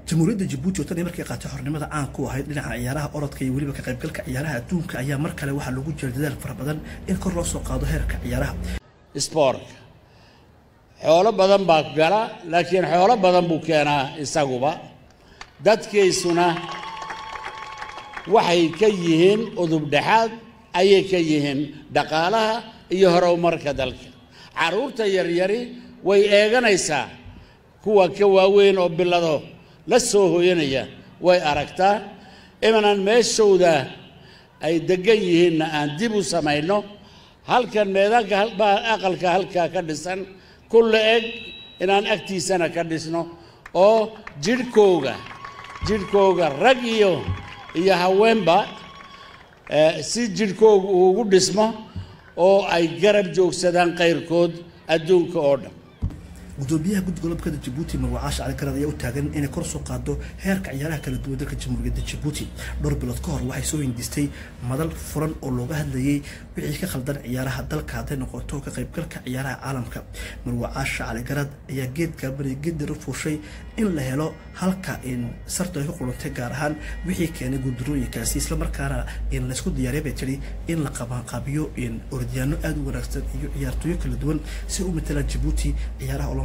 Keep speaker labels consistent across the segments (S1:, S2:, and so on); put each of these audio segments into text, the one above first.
S1: jamhuuriyadda Djibouti oo tan markii qaatay xornimada aan ku ahayd dhinaca ciyaaraha orodka iyo waliba ka qaybgalka ciyaaraha adduunka ayaa mar kale waxa lagu jiray dadaal fara badan in kor loo soo qaado heerka ciyaaraha
S2: sport xoolo badan baa gala laakiin xoolo badan buu keenaa isaguba dadkiisuna waxay ka yihiin udub dhaxaad ayay ka yihiin dhaqaalaha iyo horumarka dalka caruurta yaryari way eeganaysaa kuwa ka waaweyn oo bilado la soo hooyanaya way aragtaa imanan meeshooda ay degan yihiin aan dib u samayno halkan meedaanka aqalka halka ka dhisan kullu eeg inaan agtiisana ka dhisno oo jidhkooga rag iyo haweenba si jidhkooga ugu dhismo oo ay garab joogsadaan qayrkood adduunka oo dhan
S1: gudoomiyaha gudgobolka Djibouti Marwaash Ali Garad ayaa u taagan inay kor soo qaado heerka ciyaaraha kala duwan dalka Jamhuuriyadda Djibouti dhowr bilood ka hor waxay soo hindistay madal furan oo looga hadlayay wixii ka khaldan ciyaaraha dalka haday noqoto ka qaybgalka ciyaaraha caalamka Marwaash Ali Garad ayaa geedka bareegida rufuushay in la helo halka in sarto ay ku qulantay gaar ahaan wixii keenay guuldarooyinkaasi isla markaana in la isku diyaariyay tiri in la qabanqaabiyo in orodyaano aad u wanaagsan iyo ciyaartooyo kala duwan si uu matala Djibouti ciyaaraha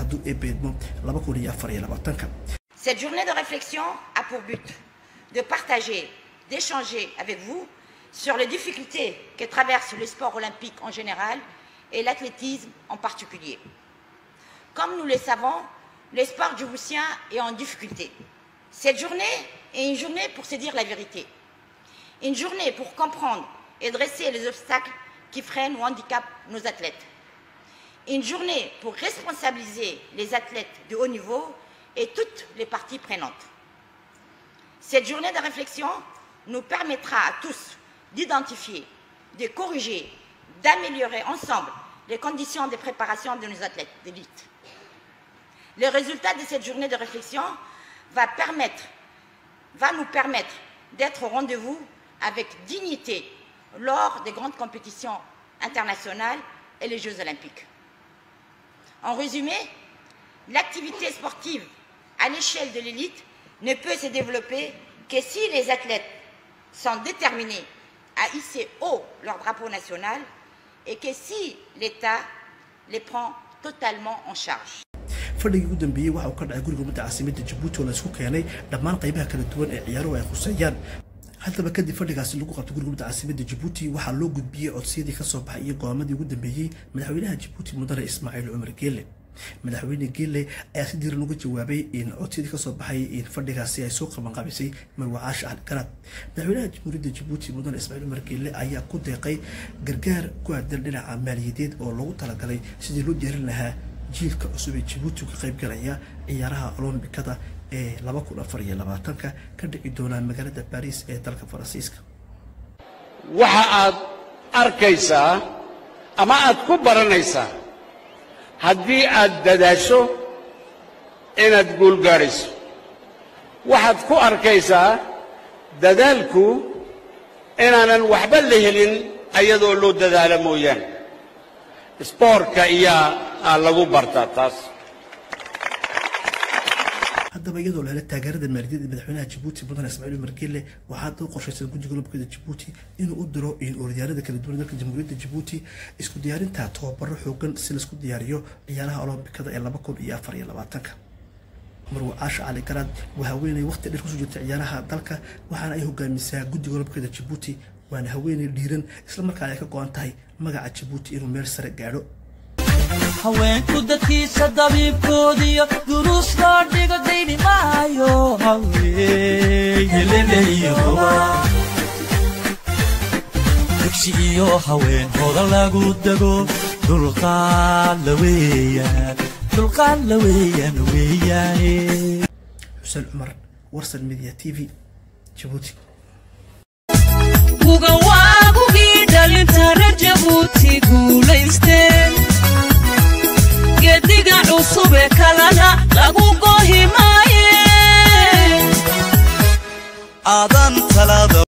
S3: Cette journée de réflexion a pour but de partager, d'échanger avec vous sur les difficultés que traverse le sport olympique en général et l'athlétisme en particulier. Comme nous le savons, le sport djiboutien est en difficulté. Cette journée est une journée pour se dire la vérité. Une journée pour comprendre et dresser les obstacles qui freinent ou handicapent nos athlètes. Une journée pour responsabiliser les athlètes de haut niveau et toutes les parties prenantes. Cette journée de réflexion nous permettra à tous d'identifier, de corriger, d'améliorer ensemble les conditions de préparation de nos athlètes d'élite. Le résultat de cette journée de réflexion va nous permettre d'être au rendez-vous avec dignité lors des grandes compétitions internationales et les Jeux olympiques. En résumé, l'activité sportive à l'échelle de l'élite ne peut se développer que si les athlètes sont déterminés à hisser haut leur drapeau national et que si l'État les prend totalement en charge.
S1: fadhigii ugu dambeeyay waxa uu ka dhacay guriga ummadda caasimadda Djibouti oo la isku keenay dhammaan qaybaha kala duwan ee ciyaaruhu ay khusayaan hadaba kadib fadhigaasi lagu qabtay guriga ummadda caasimadda Djibouti waxa loo gudbiyay codsiyadii ka soo baxay go'aamadii ugu dambeeyay madaxweynaha Djibouti mudane Ismaaciil Umar Geele madaxweyne Geele ayaa si diiran uga jawaabay in codsiyadii ka soo baxay in fadhigaasi ay soo qabanqaabisay Marwaash Ali Garad madaxweynaha Jamhuuriyadda Djibouti mudane Ismaaciil Umar Geele ayaa ku deeqay gargaar ku aadan dhinaca maaliyadeed oo loogu talagalay sidii loo diyaarin lahaa jiilka cusub ee Djibouti ka qayb galaya ciyaaraha Olombikada ee 2024 ka dhici doona magaalada Paris ee dalka Faransiiska
S2: waxa aad arkaysaa ama aad ku baranaysaa haddii aad dadaasho inaad guul gaarayso waxaad ku arkaysaa dadaalku inaanan waxba la helin ayadoo loo dadaalo mooyaan sportka iyaa lagu bartaa taas
S1: haddaba iyadoo la helay taageerada maaliyadeed ee madaxweynaha Djibouti mudane Ismaaciil Umar Geele waxaa dad qorshaysan guddiga olambikada Djibouti inuu u diro in orodyaanada kala duwan dalka Jamhuuriyadda Djibouti isku diyaarinta tababaro xoogan si la isku diyaariyo ciyaaraha Olombikada ee 2024 Marwaash Ali Garad waxa weynay waqti dheer ku soo jirtay ciyaaraha dalka waxaana ay hogaamisaa guddiga olambikada Djibouti waana haweeney dhiiran isla markaana ay ka go'an tahay magaca Djibouti inuu meel sare gaadho
S4: haweenku dadkiisa dabiibkoodiyo duruus loo dhigo dayni maayo haweeneleyo dugsi iyo haween hodan lagu dego dulqaad la weeyaan
S1: Xuseen Cumar Warsan Media TV Djibouti